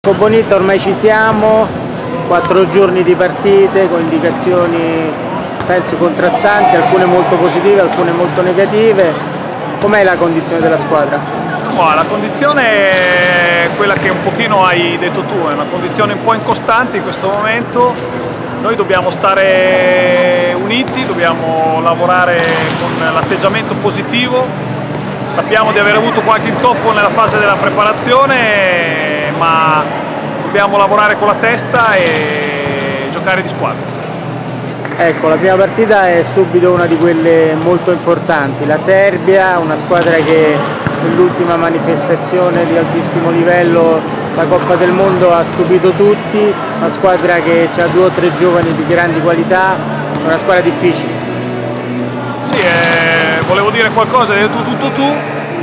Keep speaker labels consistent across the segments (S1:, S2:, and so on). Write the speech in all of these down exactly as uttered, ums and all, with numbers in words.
S1: Bonita, ormai ci siamo, quattro giorni di partite con indicazioni penso contrastanti, alcune molto positive, alcune molto negative. Com'è la condizione della squadra?
S2: No, la condizione è quella che un pochino hai detto tu, è una condizione un po' incostante in questo momento. Noi dobbiamo stare uniti, dobbiamo lavorare con l'atteggiamento positivo. Sappiamo di aver avuto qualche intoppo nella fase della preparazione, ma dobbiamo lavorare con la testa e giocare di squadra.
S1: Ecco, la prima partita è subito una di quelle molto importanti, la Serbia, una squadra che nell'ultima manifestazione di altissimo livello, la Coppa del Mondo, ha stupito tutti, una squadra che ha due o tre giovani di grandi qualità, una squadra difficile.
S2: Sì, eh, volevo dire qualcosa, hai detto tutto tu,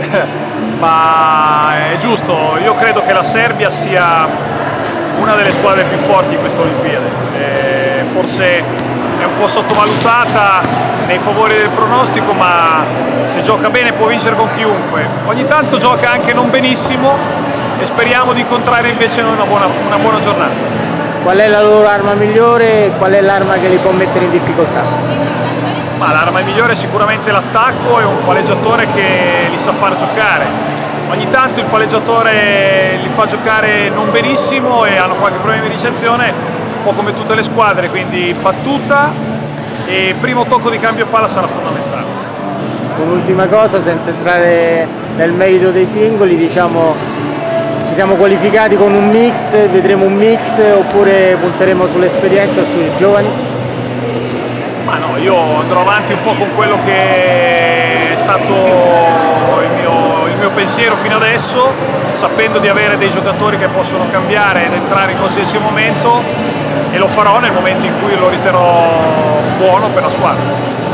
S2: ma è giusto, io credo che la Serbia sia una delle squadre più forti in questa Olimpiade, eh, forse è un po' sottovalutata nei favori del pronostico, ma se gioca bene può vincere con chiunque. Ogni tanto gioca anche non benissimo e speriamo di incontrare invece noi una buona, una buona giornata.
S1: Qual è la loro arma migliore e qual è l'arma che li può mettere in difficoltà?
S2: Ma l'arma migliore è sicuramente l'attacco e un palleggiatore che li sa far giocare. Ogni tanto il palleggiatore li fa giocare non benissimo e hanno qualche problema di ricezione, un po' come tutte le squadre, quindi battuta e primo tocco di cambio palla sarà fondamentale.
S1: Un'ultima cosa, senza entrare nel merito dei singoli, diciamo, ci siamo qualificati con un mix, vedremo un mix oppure punteremo sull'esperienza o sui giovani?
S2: Ma no, io andrò avanti un po' con quello che è stato il mio, il mio pensiero fino adesso, sapendo di avere dei giocatori che possono cambiare ed entrare in qualsiasi momento, e lo farò nel momento in cui lo riterrò buono per la squadra.